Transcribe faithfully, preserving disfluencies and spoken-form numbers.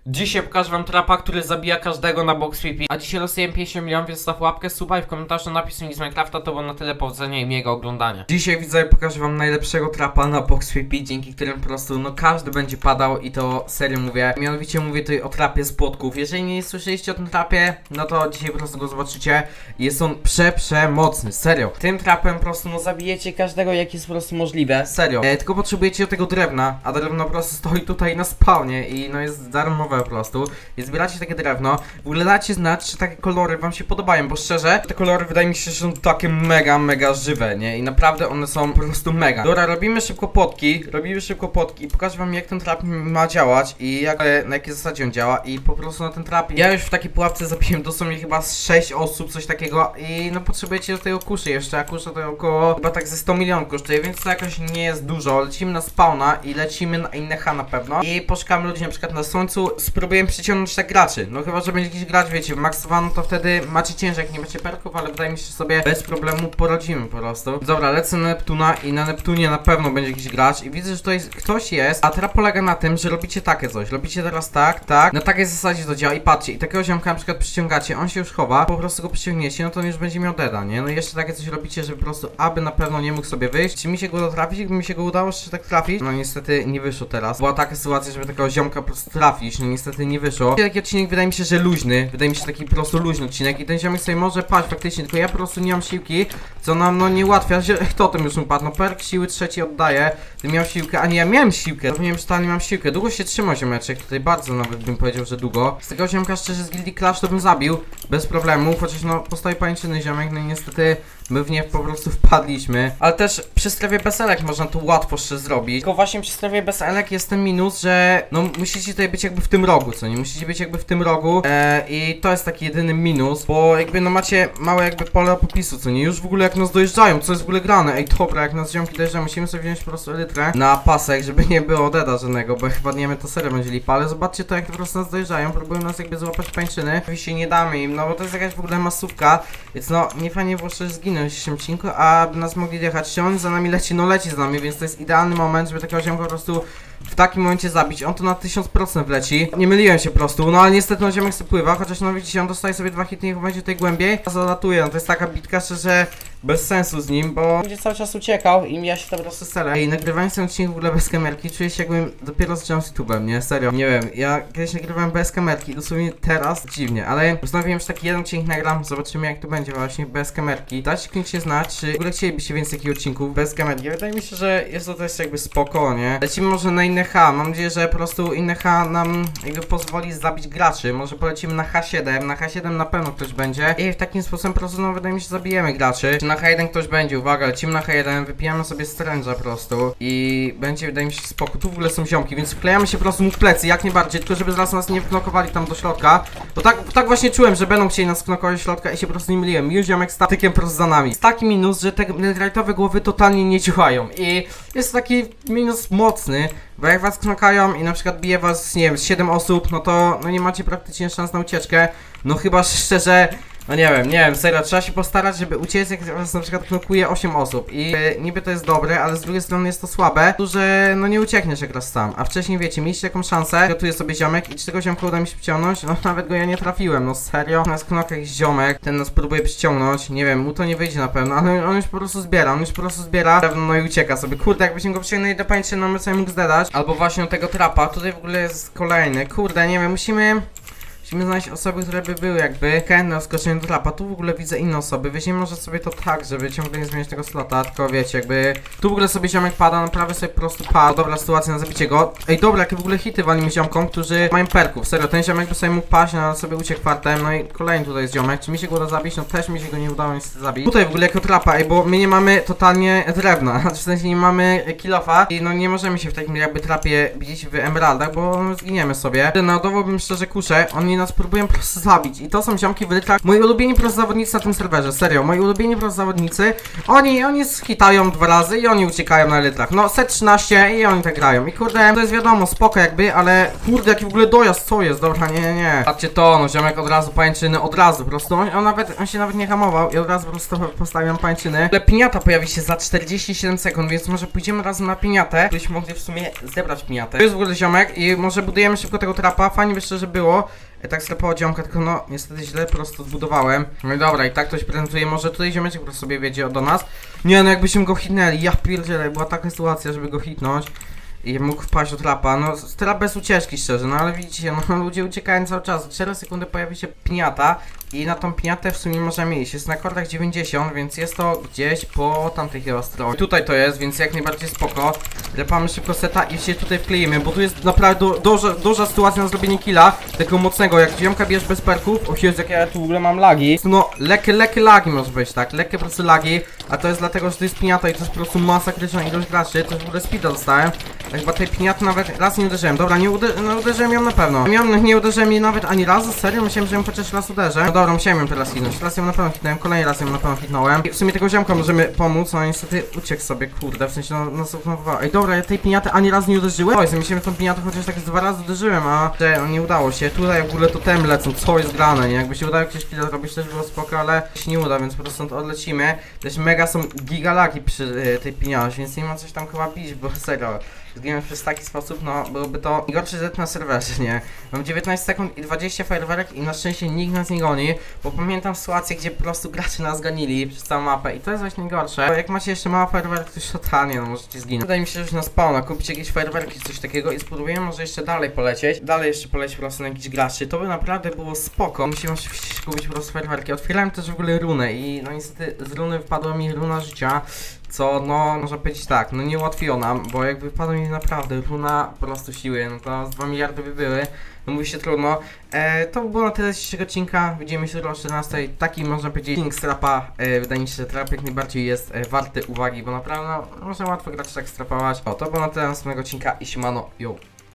Dzisiaj pokażę wam trapa, który zabija każdego na Box P P. A dzisiaj losujemy pięćdziesiąt milionów, więc staw łapkę, suba i w komentarzu napisz mi z Minecrafta, to było na tyle powodzenia i miłego oglądania. Dzisiaj widzowie pokażę wam najlepszego trapa na Box P P, dzięki którym po prostu no każdy będzie padał i to serio mówię. Mianowicie mówię tutaj o trapie z płotków. Jeżeli nie słyszeliście o tym trapie, no to dzisiaj po prostu go zobaczycie. Jest on prze, przemocny, serio. Tym trapem po prostu no zabijecie każdego, jak jest po prostu możliwe, serio. E, tylko potrzebujecie do tego drewna, a drewno po prostu stoi tutaj na spawnie i no jest darmowe po prostu. I zbieracie takie drewno. W ogóle dacie znać, czy takie kolory wam się podobają, bo szczerze, te kolory wydaje mi się, że są takie mega, mega żywe, nie? I naprawdę one są po prostu mega. Dobra, robimy szybko płotki, robimy szybko płotki i pokażę wam, jak ten trap ma działać i jak, na jakiej zasadzie on działa. I po prostu na ten trap, ja już w takiej pułapce zabiłem dosłownie chyba z sześć osób, coś takiego. I no potrzebujecie do tego kuszy jeszcze, a kusza to około chyba tak ze sto milionów kosztuje, więc to jakoś nie jest dużo. Lecimy na spawna i lecimy na inne na pewno. I poszukamy ludzi na przykład na słońcu, spróbujemy przyciągnąć tak graczy. No chyba, że będzie jakiś gracz, wiecie, w Max One, to wtedy macie ciężar, jak nie macie perków, ale wydaje mi się, że sobie bez problemu poradzimy po prostu. Dobra, lecę na Neptuna i na Neptunie na pewno będzie jakiś gracz i widzę, że tutaj ktoś jest, a trap polega na tym, że robicie takie coś. Robicie teraz tak, tak, na takiej zasadzie to działa i patrzcie, i takiego ziomka na przykład przyciągacie, on się już chowa, po prostu go przyciągniecie, no to on już będzie miał deda, nie? No i jeszcze takie coś robicie, żeby po prostu, aby na pewno nie mógł sobie wyjść. Czy mi się go uda trafić? Gdyby mi się go udało jeszcze tak trafić? No niestety nie wyszło teraz. Była taka sytuacja, żeby takiego ziomka po prostu trafić, no niestety nie wyszło. Taki odcinek wydaje mi się, że luźny, wydaje mi się taki po prostu luźny odcinek i ten ziomek sobie może paść faktycznie, tylko ja po prostu nie mam siłki, co nam no nie ułatwia, że kto tym już upadł, no perk siły trzeci oddaje, ty miał siłkę, a nie, ja miałem siłkę, zapomniałem, że totalnie mam siłkę, długo się trzymał ziomeczek, tutaj bardzo nawet bym powiedział, że długo. Z tego ziomka szczerze z Gildii Clash to bym zabił, bez problemu, chociaż no postawi pajęczyny ziomek, no i niestety my w nie po prostu wpadliśmy. Ale też przy strefie bez elek można to łatwo jeszcze zrobić. Tylko właśnie przy strefie bez elek jest ten minus, że no musicie tutaj być jakby w tym rogu, co nie? Musicie być jakby w tym rogu e, i to jest taki jedyny minus, bo jakby no macie małe jakby pole popisu, co nie? Już w ogóle jak nas dojeżdżają, co jest w ogóle grane? Ej, dobra, jak nas ziomki dojeżdżają, musimy sobie wziąć po prostu elytrę na pasek, żeby nie było deda żadnego, bo jak wpadniemy to serio będzie lipa, ale zobaczcie to, jak po prostu nas dojeżdżają, próbują nas jakby złapać pańczyny. Oczywiście nie damy im, no bo to jest jakaś w ogóle masówka, więc no nie fajnie było szczerze zginąć w tym odcinku, a by nas mogli jechać. Czy on za nami leci? No leci za nami, więc to jest idealny moment, żeby takiego ziomka po prostu w takim momencie zabić. On to na tysiąc procent wleci. Nie myliłem się po prostu, no ale niestety no ziomek sobie pływa, chociaż no widzicie, on dostaje sobie dwa hity, niech będzie tutaj głębiej. Zalatuje, no to jest taka bitka, że bez sensu z nim, bo będzie cały czas uciekał i ja się to po prostu selę. Ej, nagrywanie ten odcinek w ogóle bez kamerki, czuję się jakbym dopiero zaczął z YouTube'em, nie? Serio, nie wiem, ja kiedyś nagrywałem bez kamerki, dosłownie teraz dziwnie, ale postanowiłem, że taki jeden odcinek nagram, zobaczymy jak to będzie właśnie bez kamerki. Dajcie kliknijcie znać, czy w ogóle chcielibyście więcej takich odcinków bez kamerki. Wydaje mi się, że jest to też jakby spoko, nie? Lecimy może na inne H, mam nadzieję, że po prostu inne H nam jakby pozwoli zabić graczy. Może polecimy na H siedem, na H siedem na pewno ktoś będzie i w takim sposobem po prostu no wydaje mi się, że zabijemy graczy. Czy na H jeden ktoś będzie, uwaga, lecimy na H jeden, wypijamy sobie stręża po prostu i będzie, wydaje mi się, spoko. Tu w ogóle są ziomki, więc wklejamy się po prostu mu w plecy, jak najbardziej, tylko żeby zaraz nas nie wknokowali tam do środka. Bo tak, tak właśnie czułem, że będą chcieli nas wknokować do środka i się po prostu nie myliłem. Już ziomek z tatykiem po prostu za nami. Jest taki minus, że te netherite'owe głowy totalnie nie działają i jest taki minus mocny, bo jak was knokają i na przykład bije was, nie wiem, z siedem osób, no to no nie macie praktycznie szans na ucieczkę. No chyba szczerze, no nie wiem, nie wiem, serio, trzeba się postarać, żeby uciec, jak was na przykład knokuje osiem osób i yy, niby to jest dobre, ale z drugiej strony jest to słabe, że no nie uciekniesz jak raz sam, a wcześniej wiecie, mieliście taką szansę, gotuje sobie ziomek i czy tego ziomka uda mi się przyciągnąć, no nawet go ja nie trafiłem, no serio, nas knoka jakiś ziomek, ten nas próbuje przyciągnąć, nie wiem, mu to nie wyjdzie na pewno, ale on już po prostu zbiera, on już po prostu zbiera, no i ucieka sobie, kurde, jakbyśmy go przyciągnęli do pańczy, no my sobie mógł zdedać, albo właśnie do tego trapa, tutaj w ogóle jest kolejny, kurde, nie wiem, musimy... Musimy znaleźć osoby, które by były jakby chętne skoczenie do trapa. Tu w ogóle widzę inne osoby. Weźmiemy może sobie to tak, żeby ciągle nie zmieniać tego slota. Tylko wiecie, jakby... Tu w ogóle sobie ziomek pada, naprawdę sobie po prostu pada. Dobra sytuacja na zabicie go. Ej, dobra, jakie w ogóle hity walimy ziomkom, którzy mają perków. Serio, ten ziomek by sobie mógł paść, no ale sobie uciekł fartem. No i kolejny tutaj jest ziomek. Czy mi się go uda zabić? No też mi się go nie udało niestety zabić. Tutaj w ogóle jako trapa, ej, bo my nie mamy totalnie drewna. Znaczy w sensie nie mamy kilofa i no nie możemy się w takim jakby trapie bić w emeraldach, bo no, zginiemy sobie. Naładowałbym szczerze kuszę. On nie oni nas próbują po prostu zabić. I to są ziomki w litrach. Moi ulubieni prosto zawodnicy na tym serwerze, serio. Moi ulubieni prosto zawodnicy. Oni, oni hitają dwa razy i oni uciekają na litrach. No, set trzynaście i oni tak grają. I kurde, to jest wiadomo, spoko jakby, ale kurde, jaki w ogóle dojazd, co jest? Dobra, nie, nie, nie. Patrzcie to, no ziomek od razu pańczyny, od razu po prostu. On, on nawet, on się nawet nie hamował i od razu po prostu postawiam pańczyny. Ale piniata pojawi się za czterdzieści siedem sekund, więc może pójdziemy razem na piniatę. Byśmy mogli w sumie zebrać piniatę. To jest w ogóle ziomek i może budujemy szybko tego trapa. Fajnie by szczerze było. Tak strapował ziomka, tylko no niestety źle po prostu zbudowałem. No i dobra, i tak ktoś prezentuje, może tutaj ziomeczek po prostu sobie wiedzie do nas. Nie no, jakbyśmy go hitnęli, ja pierdzielę, była taka sytuacja, żeby go hitnąć i mógł wpaść do trapa, no trap bez ucieczki szczerze, no ale widzicie, no ludzie uciekają cały czas, cztery sekundy pojawi się piniata i na tą piniatę w sumie możemy iść, jest na kordach dziewięćdziesiąt, więc jest to gdzieś po tamtej chyba stronie. Tutaj to jest, więc jak najbardziej spoko, lepamy szybko seta i się tutaj wkleimy, bo tu jest naprawdę du duża, duża sytuacja na zrobienie killa, takiego mocnego, jak ziomka bierz bez perków, o Jezu, jak ja tu w ogóle mam lagi, no lekkie, lekkie lagi może być, tak, lekkie po prostu lagi, a to jest dlatego, że to jest piniata i to jest po prostu masakryczna ilość graczy, to już w ogóle speeda dostałem. Tak, chyba tej piniaty nawet raz nie uderzyłem. Dobra, nie uder no, uderzyłem ją na pewno. Miałem, nie uderzyłem jej nawet ani razu, serio? Myślałem, że ją chociaż raz uderzę. No dobra, musiałem ją teraz hitnąć. Raz ją na pewno hitnąłem, kolejny raz ją na pewno hitnąłem. I w sumie tego ziomka możemy pomóc, no niestety uciekł sobie, kurde, w sensie no, no, no, no ej, dobra, ja tej piniaty ani razu nie uderzyłem. Oj, myślałem, że tą piniatę chociaż tak z dwa razy uderzyłem, a że no, nie udało się. Tutaj w ogóle totem lecą, co jest grane, nie? Jakby się udało jakieś chwilę zrobić, też było spoko, ale się nie uda, więc po prostu stąd odlecimy. Też mega są gigalaki przy y, tej piniacie, więc nie ma coś tam chyba bić, bo serio. Zginąć przez taki sposób, no byłoby to gorszy zet na serwerze, nie? Mam dziewiętnaście sekund i dwadzieścia fajerwerek i na szczęście nikt nas nie goni, bo pamiętam sytuację, gdzie po prostu gracze nas ganili przez całą mapę i to jest właśnie gorsze. Bo jak macie jeszcze mała fajerwerek, to już totalnie, no możecie zginąć. Wydaje mi się, że już na spawna kupić jakieś fajerwerki czy coś takiego i spróbujemy może jeszcze dalej polecieć. Dalej jeszcze polecieć po prostu na jakichś graczy, to by naprawdę było spoko. Musimy oczywiście kupić po prostu fajerwerki. Otwierałem też w ogóle runę i no niestety z runy wypadła mi runa życia. Co, no, można powiedzieć tak, no nie ułatwiło nam, bo jak wypadła mi naprawdę runa po prostu siły, no to z dwa miliardy by były, no mówi się trudno. E, to by było na tyle z dzisiejszego odcinka, widzimy się o czternastej, taki można powiedzieć king strapa, e, wydaje mi się, że trap jak najbardziej jest e, warty uwagi, bo naprawdę no, można łatwo grać tak strapować. O, to było na tyle następnego odcinka i siemano, yo!